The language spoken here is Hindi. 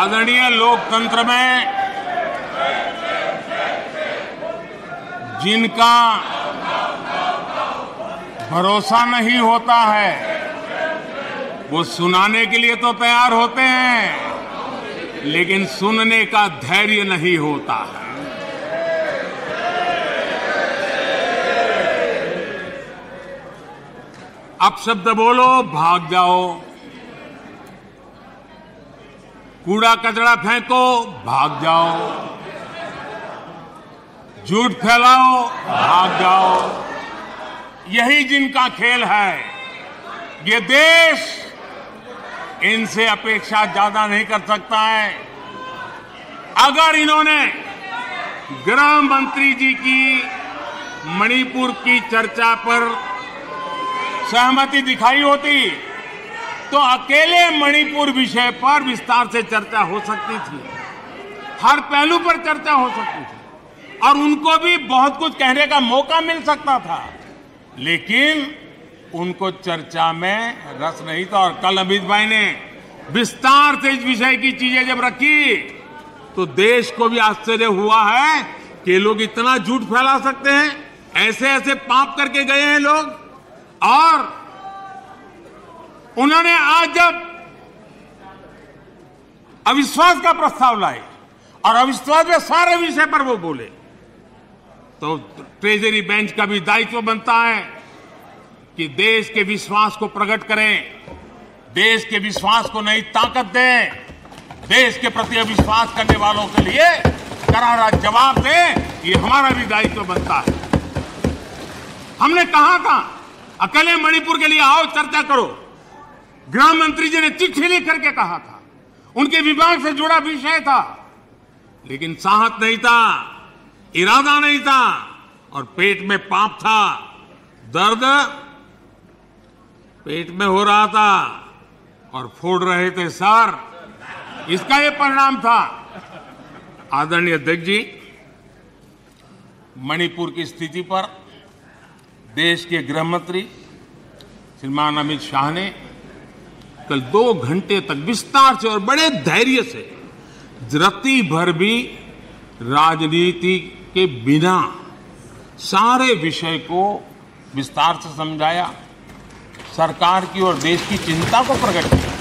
आदरणीय लोकतंत्र में जिनका भरोसा नहीं होता है वो सुनाने के लिए तो तैयार होते हैं, लेकिन सुनने का धैर्य नहीं होता है। अपशब्द बोलो, भाग जाओ। कूड़ा कचरा फेंको, भाग जाओ। झूठ फैलाओ, भाग जाओ। यही जिनका खेल है। ये देश इनसे अपेक्षा ज्यादा नहीं कर सकता है। अगर इन्होंने गृह मंत्री जी की मणिपुर की चर्चा पर सहमति दिखाई होती तो अकेले मणिपुर विषय पर विस्तार से चर्चा हो सकती थी, हर पहलू पर चर्चा हो सकती थी और उनको भी बहुत कुछ कहने का मौका मिल सकता था, लेकिन उनको चर्चा में रस नहीं था। और कल अमित भाई ने विस्तार से इस विषय की चीजें जब रखी तो देश को भी आश्चर्य हुआ है कि लोग इतना झूठ फैला सकते हैं, ऐसे ऐसे पाप करके गए हैं लोग। और उन्होंने आज जब अविश्वास का प्रस्ताव लाए और अविश्वास में सारे विषय पर वो बोले तो ट्रेजरी बेंच का भी दायित्व बनता है कि देश के विश्वास को प्रकट करें, देश के विश्वास को नई ताकत दें, देश के प्रति अविश्वास करने वालों के लिए करारा जवाब दें। ये हमारा भी दायित्व बनता है। हमने कहा था अकेले मणिपुर के लिए आओ, चर्चा करो। गृह मंत्री जी ने चिट्ठी लिख करके कहा था, उनके विभाग से जुड़ा विषय था, लेकिन साहस नहीं था, इरादा नहीं था और पेट में पाप था, दर्द पेट में हो रहा था और फोड़ रहे थे सर। इसका ये परिणाम था। आदरणीय अध्यक्ष जी, मणिपुर की स्थिति पर देश के गृह मंत्री श्रीमान अमित शाह ने कल 2 घंटे तक विस्तार से और बड़े धैर्य से रत्ती भर भी राजनीति के बिना सारे विषय को विस्तार से समझाया, सरकार की और देश की चिंता को प्रकट किया।